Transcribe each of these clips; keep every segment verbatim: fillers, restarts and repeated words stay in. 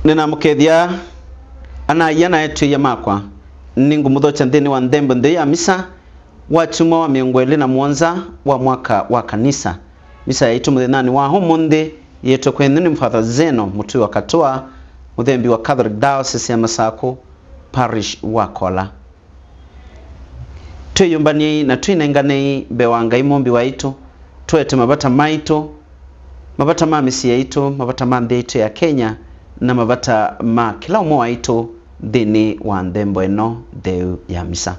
nina mukethia ana yana yetu ya makwa ningu mudhocha ndeni wa ndembo nde ya misa wa chuma wa miongwele na mwanza wa mwaka wa kanisa. Misa yetu mudhenani wa homonde yetu kwenye ni mfatha Zeno mutu wa katoa mudhembi wa Catholic Diocese ya Masako Parish wa Kola. Tuyumbani na tuinengane bewanga imombi wa ito tuwete mabata maito mabata ma misi ya ito mabata ma ndeito ya Kenya na mabata ma kila umo wa ito dini wa ndembo eno deu ya misa.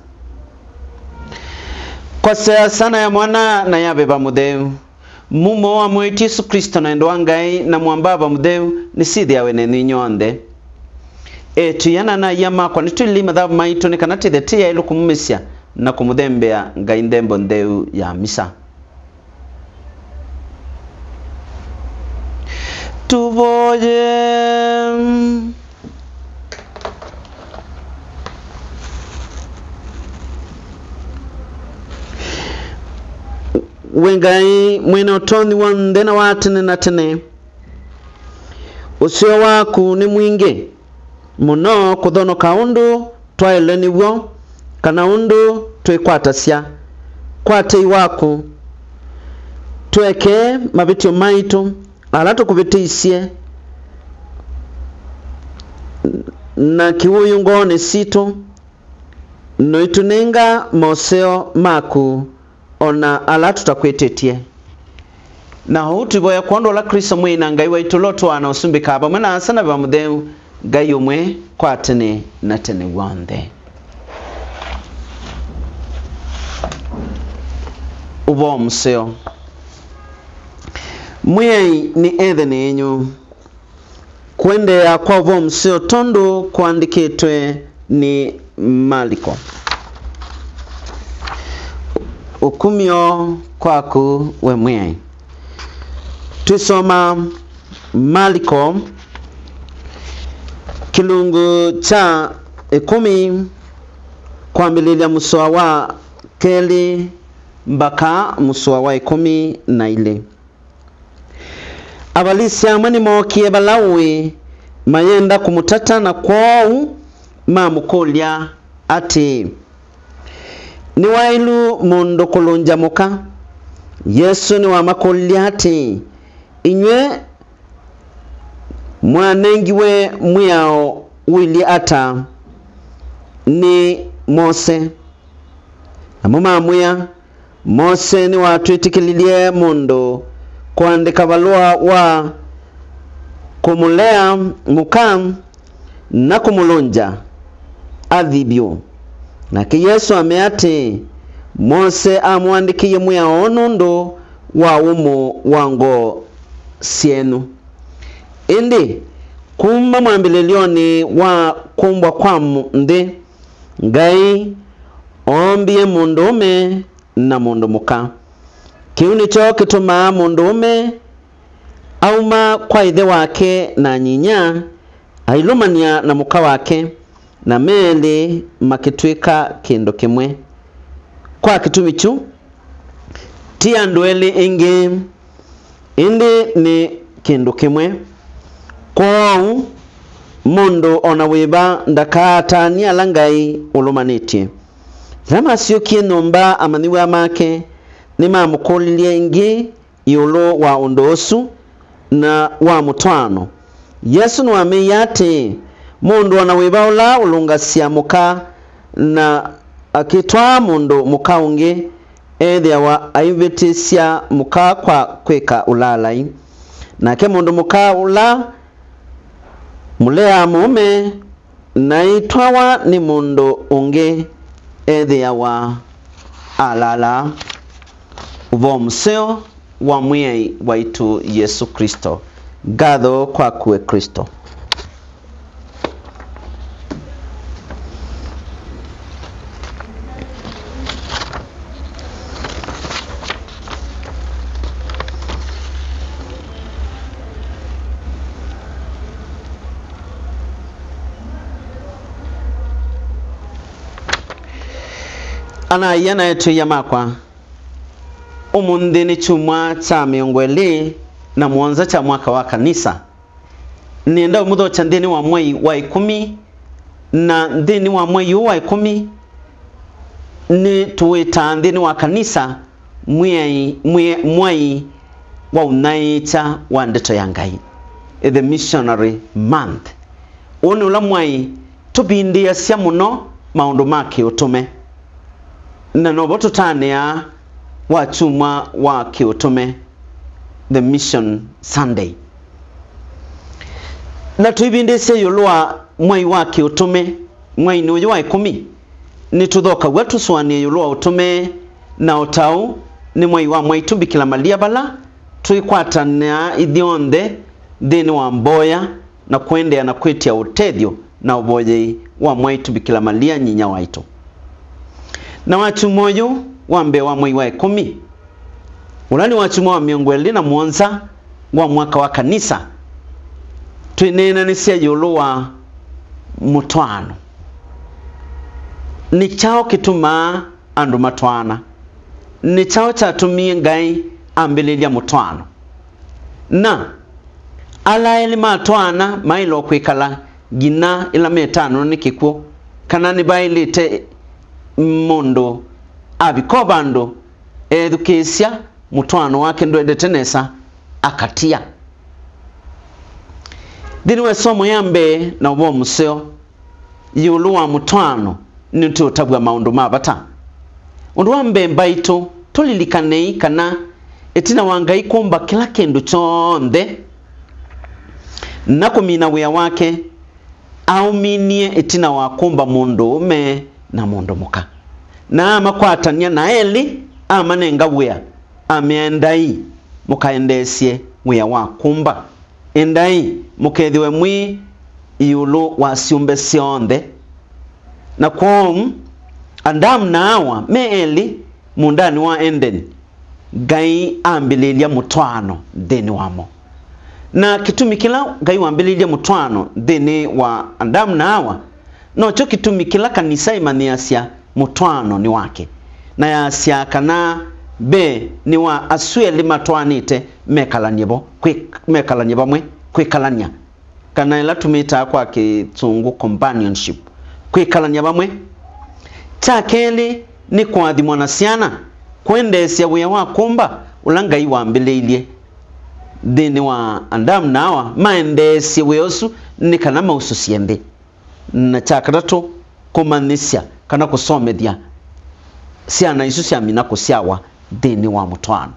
Kwa sea sana ya mwana na ya beba mudeu mumo wa mwiti Yesu Kristo na endo wangai na mwambaba mudeu nisidi ya wene ni nyonde e tuyana na yama kwa nitu ili madhabu maito ni kanati dheti ya ilu kumumisia na kumudembea ngai ndembo ndeu ya misa. Tuvoje wengai mwena utoni wandena watene na tene usio waku ni mwingi muno kuthono kaundu twaeleni wo kana undu twikwatasya kwate iwaku tweke mabitio maitu alatu kubitisie na kiwuyu ngone situ no itunenga moseo maku ona alatu takwetetie na hutu boya kondo la Kristo mwina ngai wa ituloto ana usumbika aba mwana asana ba mudeu ngai umwe kwatene na tene wande ubo museo mwei ni ethene enyu kwende ya kwa ubo museo tondo kuandikitwe ni Maliko ukumio kwaku we mwei. Tusoma Maliko kilungu cha ikumi kwa mbililia musua wa keli mbaka musua wa ikumi na ile. Abalisi amani mokie balawe mayenda kumutata na kwau mamukolya ati ni wailu mondo kolonja moka Yesu ni wa makolya ati inywe mwanengiwe mwiao wili ata ni Mose na muma mwia Mose ni watu itikililie mondo kuandika balua wa kumulea mukam na kumulonja adhibio na ki Yesu ameate Mose amwandikiye mwiao nondo wa umo wango sienu indi kumba mwambilelioni wa kumbwa kwa ndi ngai ombiye mundume na mundu muka kiuni cho kituma mundume auma kwa ithe wake na nyinya ailumania na muka wake na meli makitwika kindo kimwe kwa kitumichu tia ndweli ingi indi ni kindu kimwe kwa mundu ona wiba ndakata ni alangai ulumaniti zama sio kinomba amaniwe amake ni mamukulilie ingi yulu wa undosu na wa mutwano Yesu nuwame yate mundu ona wiba ula ulungasia muka na akitwa mundu muka unge edhia wa aivetisia muka kwa kweka ulalai na ke mundu muka ula mulea mume na itwawa ni mundu unge edhia wa alala uvo museo wa mwei waitu Yesu Kristo gadho kwa kue Kristo. Ana yana yetu ya makwa umundi ni chumwa cha miongweli na mwanza cha mwaka wa kanisa nienda muthocha nthini wa mwei wa ikumi na nthini wa mwei wa ikumi ni tuwita nthini wa kanisa mwei mwei wa unaicha wa ndeto ya Ngai, the missionary month. Uni ula mwei tupindia sia muno maundu make utume na nobo tutania wa chuma wa kiutume, the mission Sunday. Na tuibindise yulua mwei wa kiutume mwei ni uju wa ikumi ni tuthoka wetu suanie yulua utume na utau ni mwei wa mwei tumbikila malia bala tuikwatania ithionde thini wa mboya na kuendea na kwitia utethyo na uboye wa mwei tumbikila malia nyinya waitu. Na wachu moyo wambe wa mwei wa ikumi ulani wachu wa miongo ili na muonza wa mwaka wa kanisa tuinena nisia yulua mutwano. Ni chao kituma andu matwana, ni chao chatumie Ngai ambililia mutwano. Na ala eli matwana mailo kwikala gina ila metano ni kikuo kana ni bailite mundu abikobando edukesia mutwano wake ndo edetenesa akatia. Diniwe somo yambe na ubo museo yuluwa mutwano ni tutabwa maundu mabata. Undu wambe mbaitu tulilikanei kana etina wangai kumba kila kindu chonde na kumina wea wake au minie etina wakumba mundu ume na mundu muka na ama kwatania na eli ama nenga wea ameendai mukaendesie wea wakumba endai mukethiwe mwi iulu wa siumbe sionde na kwom Adamu na Hawa meeli mundani wa Eden Ngai ambililia mutwano thini wamo. Na kitumi kila Ngai wambililia mutwano thini wa Adamu na Hawa no cho kitumi kila kanisa imaniasia mutwano ni wake na yasia kana be ni wa asweli matwanite mekalanyebo quick mekalanyeba mwe kwikalanya kana ila tumita kwa kitsungu companionship kwikalanya bamwe. Chakeli ni kwathi mwanasiana kwendesia wea wa kumba ulanga iwambililie thini wa Adamu na Hawa maendesia weosu ni kana mausu siembe. Na chakatatu kumanisya kana kusomethia siana isu siamina kusiawa thini wa mutwano.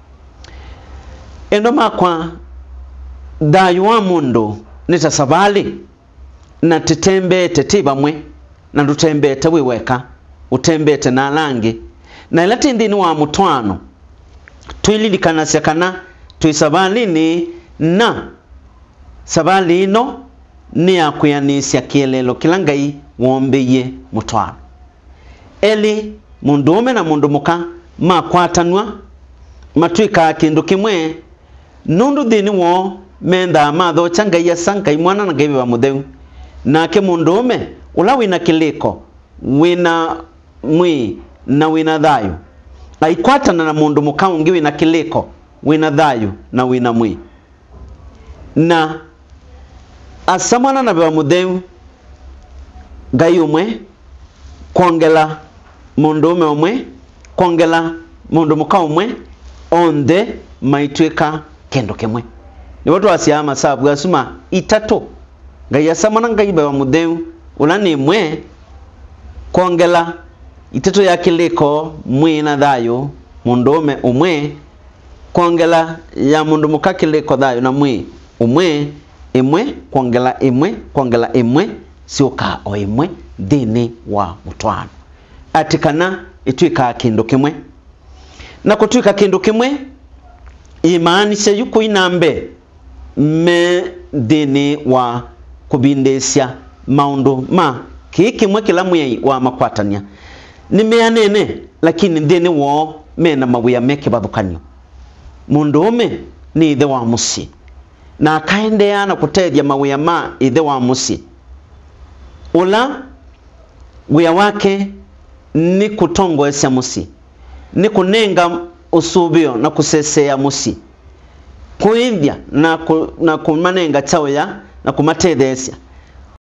Endo makwa dayu wa mundu nitasabali na titembe tetiba mwe na tutembe tewiweka utembete na langi na ilati ndini wa mutwano tuililikana sekana tuisabali ni na sabali ino ni ya kuyanisya kielelo kila Ngai wombeye mutwano. Eli mundu ume na mundu muka makwatanwa matwika kindu kimwe nundu thini wo menda matho changa ya sanka imwana na Ngai wa mutheu na ke mundu ume ula wina kiliko wina mwi na wina thayu aikwatana na mundu muka ungi wina kiliko wina thayu na wina mwi na asamana na wa mutheu Ngai umwe kongela mundu ume umwe kongela mundu muka umwe onde maitwika kendo kimwe. Ni watu wasiama sabu asuma itatu Ngai asamana Ngai wa mutheu ula ni mwe kongela itatu ya kiliko mwi na thayu mundu ume umwe kongela ya mundu muka kiliko thayu na mwi umwe imwe kongela imwe kongela imwe sioka o imwe thini wa mutwano atikana itwika kindu kimwe na kutwika kindu kimwe imaanisha yuko inambe me thini wa kubindesia maundu ma kiki mwe kila mwei wa makwatania ni meanene lakini thini wo mena mawia meke bathukanyo. Mundu ume ni ithe wa musi na akaendea na kutethia mawia ma ithe wa musi ula wia wake ni kutongoesya musi ni kunenga usubio na kusesea musi kuindya na ku, na kumanenga chao ya na kumatethesia